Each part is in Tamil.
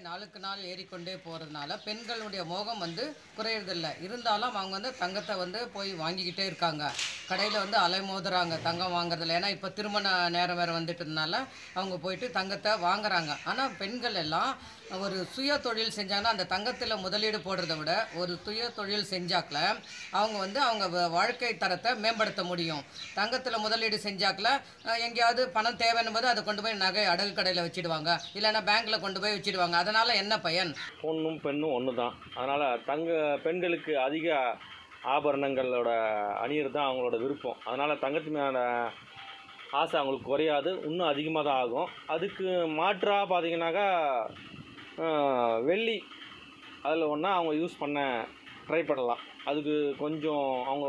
நாளுக்கு நாள் ஏறிக்கொண்டே போகிறதுனால பெண்களுடைய மோகம் வந்து குறையிறதில்லை. இருந்தாலும் அவங்க வந்து தங்கத்தை வந்து போய் வாங்கிக்கிட்டே இருக்காங்க. கடையில் வந்து அலைமோதுறாங்க தங்கம் வாங்குறதில்ல. ஏன்னா இப்போ திருமண நேரம் வேறு வந்துட்டதுனால அவங்க போயிட்டு தங்கத்தை வாங்குறாங்க. ஆனால் பெண்கள் எல்லாம் ஒரு சுய தொழில் செஞ்சாங்கன்னா அந்த தங்கத்தில் முதலீடு போடுறத விட ஒரு சுய தொழில் செஞ்சாக்கல அவங்க வந்து அவங்க வாழ்க்கை தரத்தை மேம்படுத்த முடியும். தங்கத்தில் முதலீடு செஞ்சாக்கல எங்கேயாவது பணம் தேவைன்னும் போது அதை கொண்டு போய் நகை அடகு கடையில் வச்சுடுவாங்க, இல்லைன்னா பேங்க்கில் கொண்டு போய் வச்சுடுவாங்க. அதனால் என்ன பயன்? பொண்ணும் பெண்ணும் ஒன்று தான். அதனால் பெண்களுக்கு அதிக ஆபரணங்களோட அணியிறது தான் அவங்களோட விருப்பம். அதனால் தங்கத்து மேலே ஆசை அவங்களுக்கு குறையாது, இன்னும் அதிகமாக தான் ஆகும். அதுக்கு மாற்றாக பார்த்தீங்கன்னாக்கா வெள்ளி அதில் ஒன்றா அவங்க யூஸ் பண்ண ட்ரை பண்ணலாம். அதுக்கு கொஞ்சம் அவங்க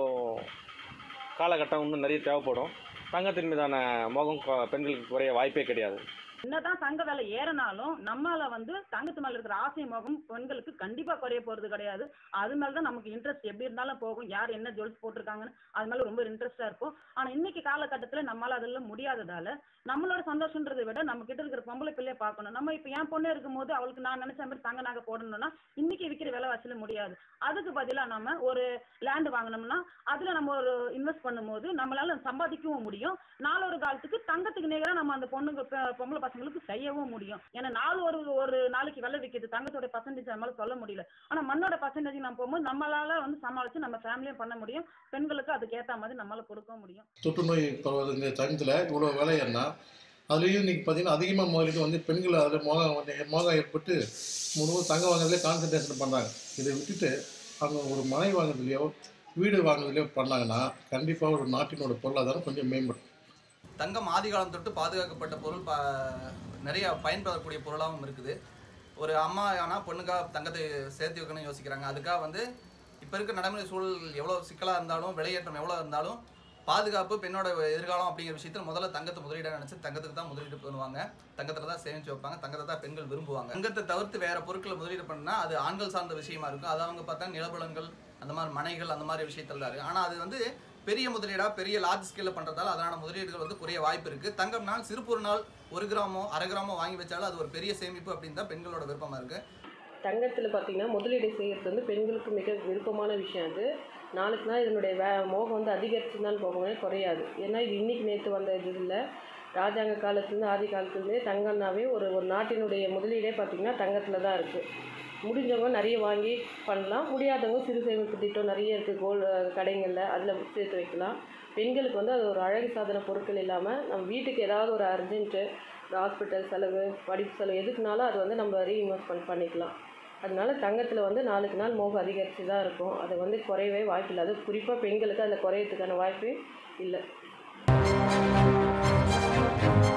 காலகட்டம் இன்னும் நிறைய தேவைப்படும். தங்கத்தின் மீதான மோகம் பெண்களுக்கு குறைய வாய்ப்பே கிடையாது. என்னதான் தங்க விலை ஏறினாலும் நம்மளால வந்து தங்கத்து மேல இருக்கிற ஆசை மோகம் பெண்களுக்கு கண்டிப்பா குறைய போறது கிடையாது. அது மேலதான் நமக்கு இன்ட்ரெஸ்ட் எப்படி இருந்தாலும் போகும். யார் என்ன ஜுவல்ஸ் போட்டிருக்காங்கன்னு அது மேல ரொம்ப இன்ட்ரெஸ்டா இருக்கும். ஆனா இன்னைக்கு காலகட்டத்துல நம்மளால அதெல்லாம் முடியாததால நம்மளோட சந்தோஷன்றதை விட நம்ம கிட்ட இருக்கிற பொம்பளை பிள்ளைய பார்க்கணும். நம்ம இப்ப என் பொண்ணு இருக்கும் போது அவளுக்கு நான் நினைச்ச மாதிரி தங்க நகை போடணும்னா இன்னைக்கு விற்கிற விலை வசூல முடியாது. அதுக்கு பதிலா நம்ம ஒரு லேண்ட் வாங்கினோம்னா அதுல நம்ம ஒரு இன்வெஸ்ட் பண்ணும்போது நம்மளால சம்பாதிக்கவும் முடியும். நாளொரு காலத்துக்கு தங்கத்துக்கு நிகராக நம்ம அந்த பொண்ணுங்க பொம்பளை பசங்களுக்கு செய்யவும் முடியும். ஏன்னா ஒரு நாளைக்கு விலை விற்கிது, தங்கத்தோட பர்சன்டேஜ் நம்மளால சொல்ல முடியல. ஆனா மண்ணோட பர்சன்டேஜ் நம்ம போகும்போது நம்மளால வந்து சமாளிச்சு நம்ம ஃபேமிலியும் பண்ண முடியும். பெண்களுக்கு அதுக்கு ஏற்ற மாதிரி நம்மளால கொடுக்க முடியும். தொற்றுநோய் பரவது இந்த டைமத்தில் இவ்வளோ விலை ஏறினா அதுலேயும் இன்றைக்கி பார்த்தீங்கன்னா அதிகமாக முதலீடு வந்து பெண்கள் அதில் மோகம் ஏற்பட்டு முழுவதும் தங்கம் வாங்குறதுலேயே கான்சன்ட்ரேஷன் பண்ணுறாங்க. இதை விட்டுட்டு அவங்க ஒரு மனை வாங்குறதுலையோ வீடு வாங்குறதுலையோ பண்ணாங்கன்னா கண்டிப்பாக ஒரு நாட்டினோட பொருளாதாரம் கொஞ்சம் மேம்படும். தங்கம் ஆதி காலம் தொட்டு பாதுகாக்கப்பட்ட பொருள் நிறைய பயன்படக்கூடிய பொருளாகவும் இருக்குது. ஒரு அம்மா ஆனால் பொண்ணுக்காக தங்கத்தை சேர்த்து வைக்கணும்னு யோசிக்கிறாங்க. அதுக்காக வந்து இப்போ இருக்க நடைமுறை சூழல் எவ்வளோ சிக்கலாக இருந்தாலும் விலையேற்றம் எவ்வளோ இருந்தாலும் பாதுகாப்பு பெண்ணோட எதிர்காலம் அப்படிங்கிற விஷயத்தில் முதல்ல தங்கத்தை முதலீடாக நினச்சி தங்கத்துக்கு தான் முதலீடு பண்ணுவாங்க. தங்கத்தில் தான் சேமித்து வைப்பாங்க. தங்கத்தை தான் பெண்கள் விரும்புவாங்க. தங்கத்தை தவிர்த்து வேறு பொருட்களை முதலீடு பண்ணால் அது ஆண்கள் சார்ந்த விஷயமா இருக்கும். அது அவங்க பார்த்தா நிலபலங்கள் அந்த மாதிரி மனைகள் அந்த மாதிரி விஷயத்தில் தான் இருக்குது. ஆனால் அது வந்து பெரிய முதலீடாக பெரிய லார்ஜ் ஸ்கேலில் பண்ணுறதால அதனால முதலீடுகள் வந்து குறைய வாய்ப்பு இருக்குது. தங்கம்னால் சிறுபொரு நாள் 1 கிராமோ 1/2 கிராமோ வாங்கி வச்சாலும் அது ஒரு பெரிய சேமிப்பு அப்படின்னு தான் பெண்களோட விருப்பமாக இருக்குது. தங்கத்தில் பார்த்திங்கன்னா முதலீடு செய்கிறது வந்து பெண்களுக்கு மிக விருப்பமான விஷயம். அது நாளுக்கு நாள் இதனுடைய மோகம் வந்து அதிகரிச்சுதான் போகவே குறையாது. ஏன்னா இது இன்றைக்கி நேற்று வந்த இது இல்லை. ராஜாங்க காலத்துலேருந்து ஆதி காலத்துலேருந்தே தங்கம்னாவே ஒரு நாட்டினுடைய முதலீடே பார்த்திங்கன்னா தங்கத்தில் தான் இருக்குது. முடிஞ்சவங்க நிறைய வாங்கி பண்ணலாம், முடியாதவங்க சிறு சேமிப்பு திட்டம் நிறைய இருக்குது கடைகளில், அதில் சேர்த்து வைக்கலாம். பெண்களுக்கு வந்து அது ஒரு அழகு சாதன பொருட்கள் இல்லாமல் நம்ம வீட்டுக்கு ஏதாவது ஒரு அர்ஜென்ட்டு ஒரு ஹாஸ்பிட்டல் செலவு படிப்பு செலவு எதுக்குனாலும் அது வந்து நம்ம ரீஇன்வெஸ்ட்மெண்ட் பண்ணிக்கலாம். அதனால தங்கத்தில் வந்து நாளுக்கு நாள் மோகம் அதிகரித்து தான் இருக்கும். அது வந்து குறையவே வாய்ப்பு இல்லை. அது குறிப்பாக பெண்களுக்கு அதில் குறையறதுக்கான வாய்ப்பே இல்லை.